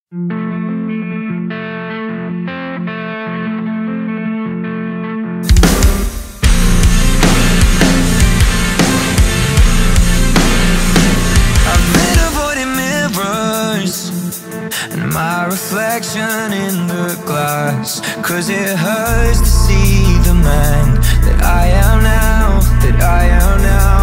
My reflection in the glass, 'cause it hurts to see the man that I am now, that I am now.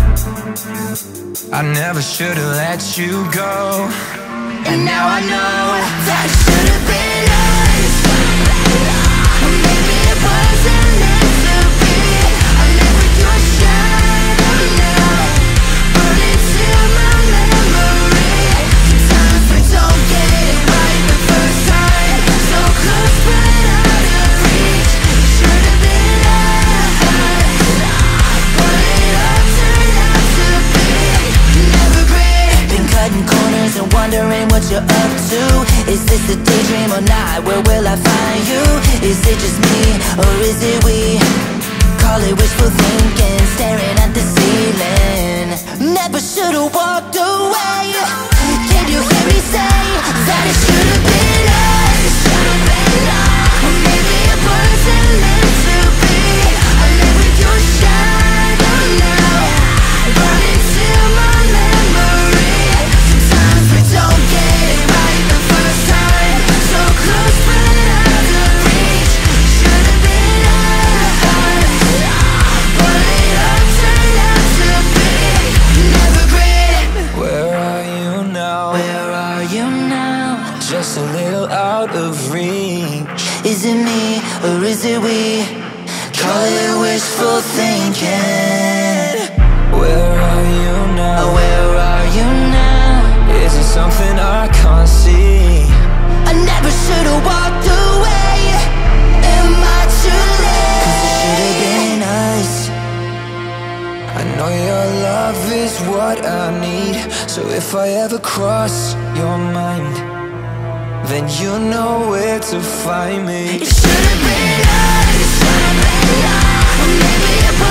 I never should've let you go, and now I know that should've been us. Maybe it wasn't meant to be. I live with your shadow now, but it's in my memory. Sometimes we don't get it right the first time, so close but out of reach. It should've been us, but it all turned out to be Nevergreen. Been cutting corners and wondering what you're up to. Is this a daydream or not? Where will I find you? Is it just me or is it we? Call it wishful thinking, staring at the ceiling. Never should've walked away. Can you hear me say that it should've been us? Should've been us. Or maybe it wasn't meant to be. I live with your shadow now, but it's in my memory. Sometimes we don't get it right the first time, so close but out of reach. It should've been us, but it all turned out to be Nevergreen. Where are you now? Where are you now? Just a little out of reach. Is it me or is it we? Call it wishful thinking. Where are you now? Where are you now? Is it something I can't see? I never should've walked away. Am I too late? 'Cause it should've been us. I know your love is what I need, so if I ever cross your mind, then you know where to find me. It should've been us. Should've been us. Or maybe it